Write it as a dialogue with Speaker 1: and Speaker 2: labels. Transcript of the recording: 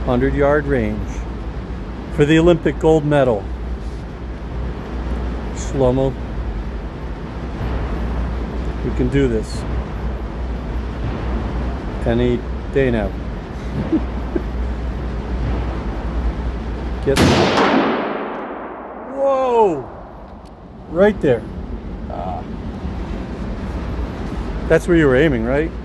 Speaker 1: 100-yard range for the Olympic gold medal. Slow-mo. We can do this any day now. Get. Whoa! Right there. That's where you were aiming, right?